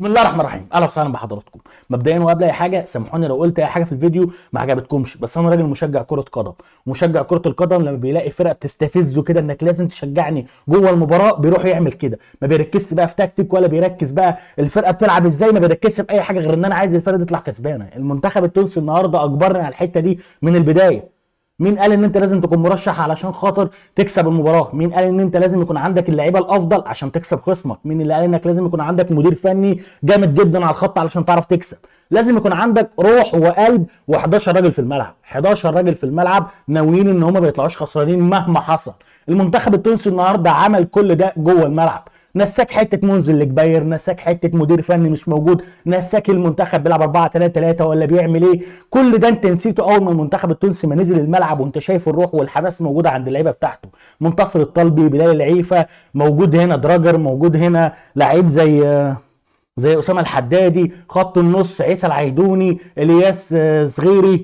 بسم الله الرحمن الرحيم، اهلا وسهلا بحضراتكم. مبدئيا وقبل اي حاجه سامحوني لو قلت اي حاجه في الفيديو ما عجبتكمش، بس انا راجل مشجع كره قدم، ومشجع كره القدم لما بيلاقي فرقه بتستفزه كده انك لازم تشجعني جوه المباراه بيروح يعمل كده، ما بيركزش بقى في تكتيك ولا بيركز بقى الفرقه بتلعب ازاي، ما بيركزش في اي حاجه غير ان انا عايز الفرقه تطلع كسبانه. المنتخب التونسي النهارده اجبرني على الحته دي من البدايه. مين قال ان انت لازم تكون مرشح علشان خاطر تكسب المباراه؟ مين قال ان انت لازم يكون عندك اللعيبه الافضل عشان تكسب خصمك؟ مين اللي قال انك لازم يكون عندك مدير فني جامد جدا على الخط علشان تعرف تكسب؟ لازم يكون عندك روح وقلب و11 راجل في الملعب، 11 راجل في الملعب ناويين ان هم ما يطلعوش خسرانين مهما حصل. المنتخب التونسي النهارده عمل كل ده جوه الملعب، نساك حته منزل الجباير، نساك حته مدير فني مش موجود، نساك المنتخب بيلعب 4-3-3 ولا بيعمل ايه. كل ده انت نسيته اول ما المنتخب التونسي ما نزل الملعب، وانت شايف الروح والحماس موجوده عند اللعيبه بتاعته. منتصر الطلبي، بلال العيفه موجود هنا، دراجر موجود هنا، لعيب زي اسامه الحدادي، خط النص عيسى العيدوني، الياس صغيري،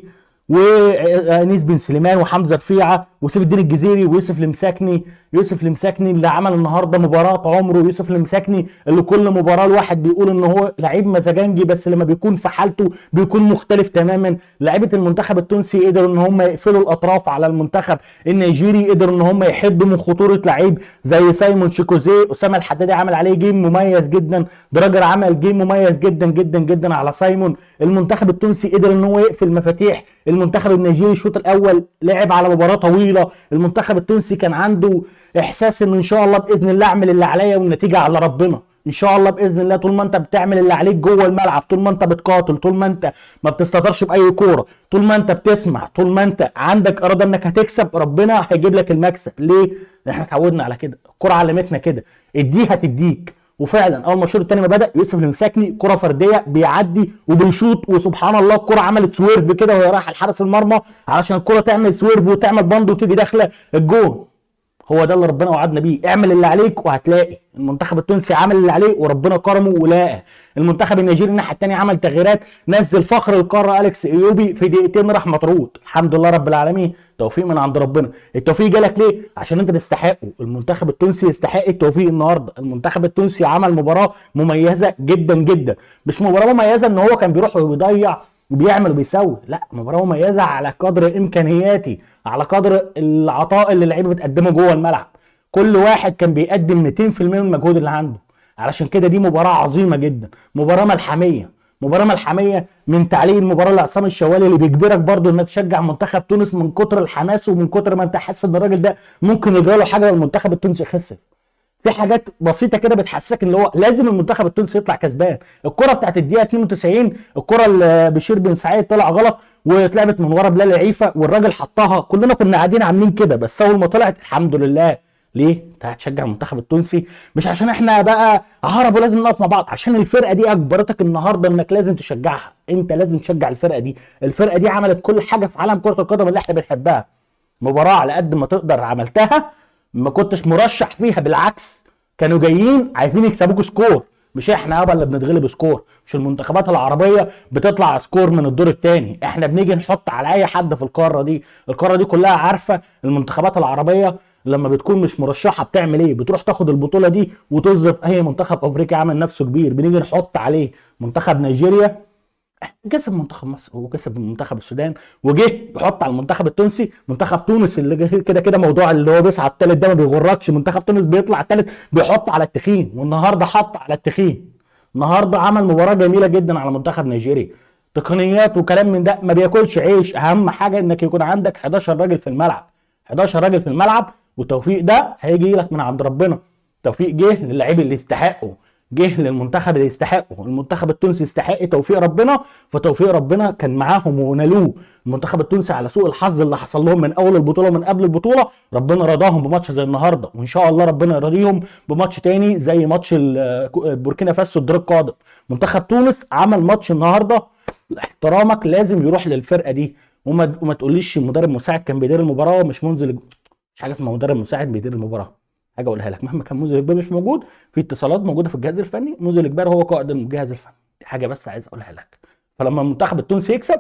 وانيس بن سليمان، وحمزه رفيعه، وسيف الدين الجزيري، ويوسف المساكني. يوسف المساكني اللي عمل النهارده مباراه عمره، يوسف المساكني اللي كل مباراه الواحد بيقول ان هو لعيب مزاجنجي، بس لما بيكون في حالته بيكون مختلف تماما. لعيبه المنتخب التونسي قدروا ان هم يقفلوا الاطراف على المنتخب النيجيري، قدروا ان هم يحدوا من خطوره لعيب زي سايمون شيكوزي. اسامه الحدادي عمل عليه جيم مميز جدا، دراجر عمل جيم مميز جدا جدا جدا على سايمون. المنتخب التونسي قدر ان هو يقفل مفاتيح المنتخب النيجيري. الشوط الاول لعب على مباراه طويله، المنتخب التونسي كان عنده احساس ان شاء الله باذن الله اعمل اللي عليا والنتيجه على ربنا. ان شاء الله باذن الله طول ما انت بتعمل اللي عليك جوه الملعب، طول ما انت بتقاتل، طول ما انت ما بتستهترش باي كوره، طول ما انت بتسمع، طول ما انت عندك اراده انك هتكسب، ربنا هيجيب لك المكسب. ليه؟ احنا اتعودنا على كده، الكوره علمتنا كده، اديها تديك. وفعلا اول ما الشوط الثاني ما بدا، يوسف المساكني كره فرديه بيعدي وبيشوط، وسبحان الله الكره عملت سويرف كده وهي رايحه لحارس المرمى علشان الكره تعمل سويرف وتعمل بند وتيجي داخله الجون. هو ده اللي ربنا وعدنا بيه، اعمل اللي عليك وهتلاقي. المنتخب التونسي عمل اللي عليه وربنا كرمه ولاقى. المنتخب النيجيري الناحيه الثانيه عمل تغييرات، نزل فخر القاره اليكس ايوبي في دقيقتين راح مطرود. الحمد لله رب العالمين، توفيق من عند ربنا. التوفيق جالك ليه؟ عشان انت تستحقه. المنتخب التونسي يستحق التوفيق النهارده. المنتخب التونسي عمل مباراه مميزه جدا جدا، مش مباراه مميزه ان هو كان بيروح وبيضيع وبيعمل وبيسوي، لا، مباراه مميزه على قدر امكانياتي، على قدر العطاء اللي اللعيبه بتقدمه جوه الملعب. كل واحد كان بيقدم 200% من المجهود اللي عنده. علشان كده دي مباراه عظيمه جدا، مباراه ملحميه، مباراه ملحميه من تعليق المباراه لعصام الشوالي، اللي بيجبرك برضو انك تشجع منتخب تونس من كتر الحماس ومن كتر ما انت حاسس ان الراجل ده ممكن يجرى له حاجه والمنتخب التونسي يخسر. في حاجات بسيطه كده بتحسسك ان هو لازم المنتخب التونسي يطلع كسبان. الكره بتاعت الدقيقه 92، الكره اللي بشير بن سعيد طلع غلط واتلعبت من ورا بلال العيفه والراجل حطها، كلنا كنا قاعدين عاملين كده، بس اول ما طلعت الحمد لله. ليه؟ انت هتشجع المنتخب التونسي مش عشان احنا بقى عرب ولازم نقف مع بعض، عشان الفرقه دي اجبرتك النهارده انك لازم تشجعها. انت لازم تشجع الفرقه دي، الفرقه دي عملت كل حاجه في عالم كره القدم اللي احنا بنحبها. مباراه على قد ما تقدر عملتها، ما كنتش مرشح فيها، بالعكس كانوا جايين عايزين يكسبوك سكور، مش احنا يابا اللي بنتغلب سكور. مش المنتخبات العربيه بتطلع سكور من الدور الثاني، احنا بنيجي نحط على اي حد في القاره دي. القاره دي كلها عارفه المنتخبات العربيه لما بتكون مش مرشحه بتعمل ايه، بتروح تاخد البطوله دي وتوظف اي منتخب افريقي عمل نفسه كبير بنيجي نحط عليه. منتخب نيجيريا كسب منتخب مصر وكسب منتخب السودان، وجه يحط على المنتخب التونسي. منتخب تونس اللي كده كده موضوع اللي هو بيصعد الثالث ده ما بيغركش، منتخب تونس بيطلع الثالث بيحط على التخين، والنهارده حط على التخين. النهارده عمل مباراه جميله جدا على منتخب نيجيريا، تقنيات وكلام من ده ما بياكلش عيش. اهم حاجه انك يكون عندك 11 راجل في الملعب، 11 راجل في الملعب، والتوفيق ده هيجي لك من عند ربنا. التوفيق جه للعيب اللي يستحقه، جه للمنتخب اللي يستحقه. المنتخب التونسي يستحق توفيق ربنا، فتوفيق ربنا كان معاهم ونالوه. المنتخب التونسي على سوء الحظ اللي حصل لهم من اول البطوله ومن قبل البطوله، ربنا رضاهم بماتش زي النهارده، وان شاء الله ربنا يرضيهم بماتش تاني زي ماتش بوركينا فاسو الدور القادم. منتخب تونس عمل ماتش النهارده، احترامك لازم يروح للفرقه دي. وما تقوليش المدرب المساعد كان بيدير المباراه مش منزل، مش حاجه اسمها مدرب مساعد بيدير المباراه. حاجه اقولها لك، مهما كان منذر الجبار مش موجود، في اتصالات موجوده في الجهاز الفني، منذر الجبار هو قائد الجهاز الفني. دي حاجه بس عايز اقولها لك. فلما المنتخب التونسي يكسب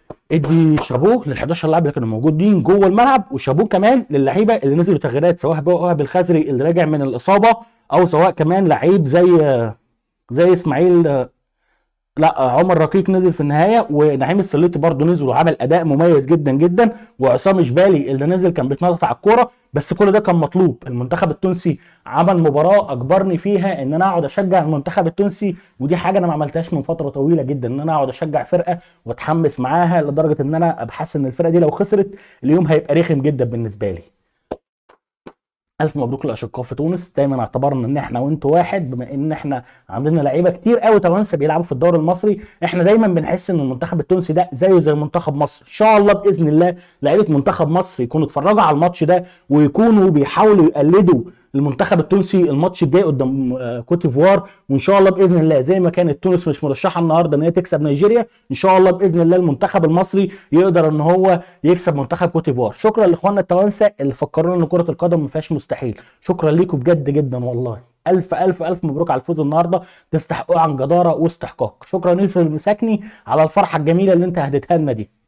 ادي شابوه لل 11 لاعب اللي كانوا موجودين جوه الملعب، وشابوه كمان للعيبه اللي نزلوا تغييرات، سواء بقى وهب الخزري اللي راجع من الاصابه، او سواء كمان لعيب زي زي اسماعيل، لا عمر رقيق نزل في النهايه، ونعيم السليطي برضه نزل وعمل اداء مميز جدا جدا، وعصام شبالي اللي نزل كان بيتنطط على الكوره. بس كل ده كان مطلوب. المنتخب التونسي عمل مباراه اجبرني فيها ان انا اقعد اشجع المنتخب التونسي، ودي حاجه انا ما عملتهاش من فتره طويله جدا، ان انا اقعد اشجع فرقه واتحمس معاها لدرجه ان انا ابقى حاسس ان الفرقه دي لو خسرت اليوم هيبقى رخم جدا بالنسبه لي. الف مبروك للاشقاء في تونس. دايما اعتبرنا ان احنا وانتوا واحد، بما ان احنا عندنا لعيبه كتير قوي توانسه بيلعبوا في الدوري المصري. احنا دايما بنحس ان المنتخب التونسي ده زيه زي منتخب مصر. ان شاء الله باذن الله لعيبه منتخب مصر يكونوا اتفرجوا على الماتش ده ويكونوا بيحاولوا يقلدوا المنتخب التونسي الماتش الجاي قدام كوت ديفوار. وان شاء الله باذن الله زي ما كانت تونس مش مرشحه النهارده ان هي تكسب نيجيريا، ان شاء الله باذن الله المنتخب المصري يقدر ان هو يكسب منتخب كوت ديفوار. شكرا لاخواننا التوانسه اللي فكرونا ان كره القدم ما فيهاش مستحيل. شكرا ليكم بجد جدا والله. الف الف الف مبروك على الفوز النهارده، تستحقوه عن جداره واستحقاق. شكرا يوسف المساكني على الفرحه الجميله اللي انت هديتها لنا دي.